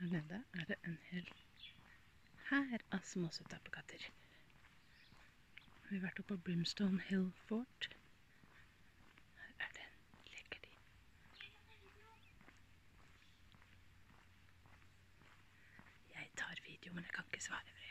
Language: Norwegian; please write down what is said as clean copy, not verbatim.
nede er det en hel hær av småsøtapekatter. Vi har vært oppe på Brimstone Hill Fort. Her er det leker de. Jeg tar video, men jeg kan ikke svare for